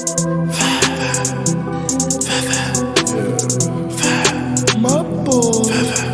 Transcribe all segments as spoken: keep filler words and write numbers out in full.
My boy.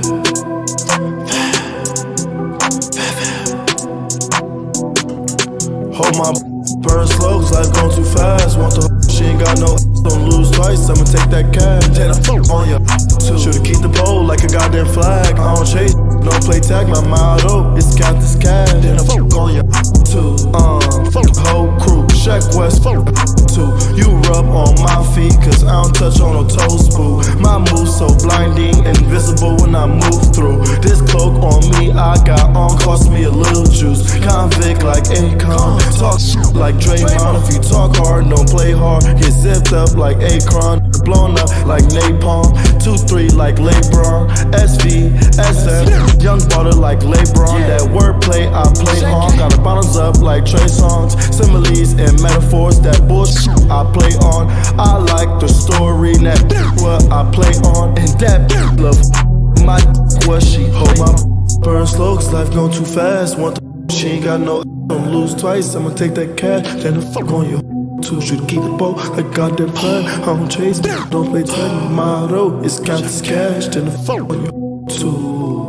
Hold my burn slow, cause life going too fast. Want the she ain't got no don't lose twice, I'ma take that cash. Then I fuck on ya too. Should've keep the pole like a goddamn flag. I don't chase, no play tag, my motto is count this cash. Then I fuck on ya too. Um, fuck the whole crew, Sheck Wes, fuck too. You rub on my feet, cause I don't touch on no toes, boo. My moves so blinding, invisible when I move through. This cloak on me, I got on, cost me a little juice. Convict like Akon, talk shit like Draymond. If you talk hard, don't play hard. Get zipped up like Akron, blown up like napalm. two three like LeBron, S V, S F, young baller like LeBron. That wordplay I play on, got the bottoms up like Trey Songs. Similes and metaphors, that bullshit I play on. I like the story, that what I play on. And that love my what she hold my burn slow, cause life going too fast. Want the she ain't got no don't lose twice, I'ma take that cash. Then the fuck on you too. Should keep the boat like goddamn plan. I don't chase, don't play tag. My motto is count this cash. Then the fuck on you too.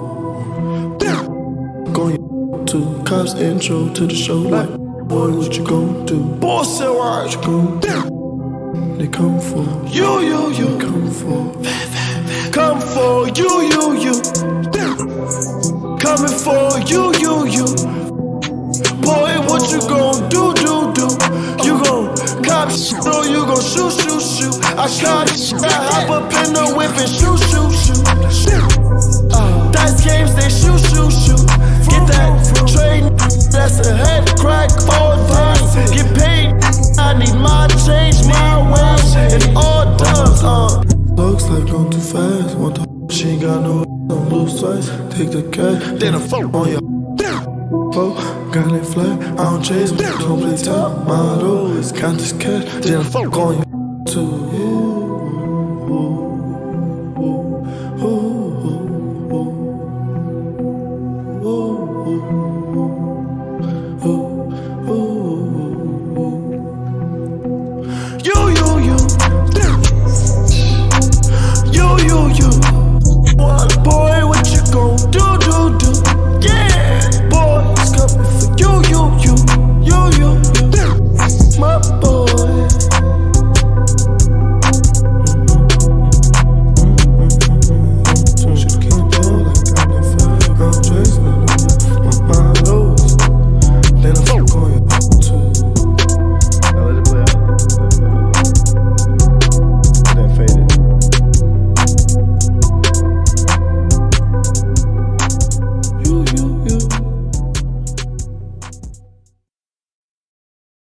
Going you too. Cops intro to the show like, boy, what you gon' do? Boss said, what you gon' do? They come for you, you, you. They come for, come for you, you, you. Coming for you, you, you. Boy, what you gon' do, do, do? You gon' cop shit or you gon' shoot, shoot, shoot. I cop shit, I hop up in the whip and shoot, shoot, shoot. Uh, dice games, they shoot, shoot, shoot. Get that trade, that's a head crack for days. Get paid, I need my change, my way, and all dubs. Uh. Looks like going too fast. Want the she ain't got no don't lose twice. Take the cash, then I fuck on ya. Oh, got it flat, I don't chase, don't play top. Motto is count this cash, then I fuck on you too.